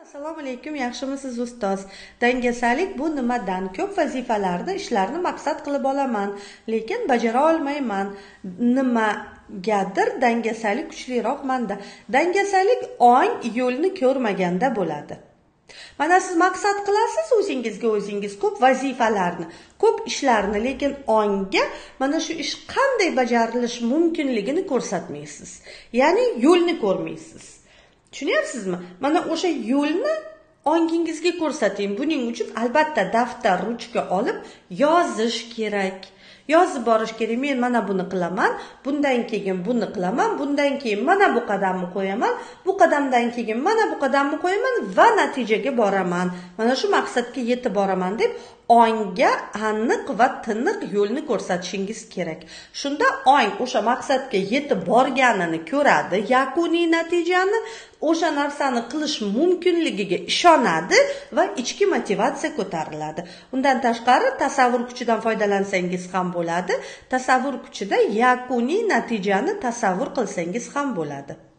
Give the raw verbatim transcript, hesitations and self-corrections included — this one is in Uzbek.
Assalomu alaykum, yaxshimisiz ustoz? Dangasalik bu nimadan? Ko'p vazifalarni, ishlarni maqsad qilib olaman, lekin bajara olmayman. Nimagadir dangasalik kuchliroq menda. Dangasalik ong yo'lni ko'rmaganda bo'ladi. Mana siz maqsad qilasiz o'zingizga o'zingiz ko'p vazifalarni, ko'p ishlarni, lekin ongga mana shu ish qanday bajarilishi mumkinligini ko'rsatmaysiz. Ya'ni yo'lni ko'rmaysiz. Tushunyapsizmi? Mana o'sha yo'lni ongingizga ko'rsating. Buning uchun albatta daftar, ruchka olib yozish kerak. Yozib borish kerak. Men mana buni qilaman, bundan keyin buni qilaman, bundan keyin mana bu qadamni qo'yaman, bu qadamdan keyin mana bu qadamni qo'yaman va natijaga boraman. Mana shu maqsadga yetib boraman deb ongga aniq va tiniq yo'lni ko'rsatishingiz kerak. Shunda ong o'sha maqsadga yetib borganini ko'radi, yakuniy natijani, o'sha narsani qilish mumkinligiga ishonadi va ichki motivatsiya ko'tariladi. Undan tashqari tasavvur kuchidan foydalansangiz ham bo'ladi. Tasavvur kuchida yakuniy natijani tasavvur qilsangiz ham bo'ladi.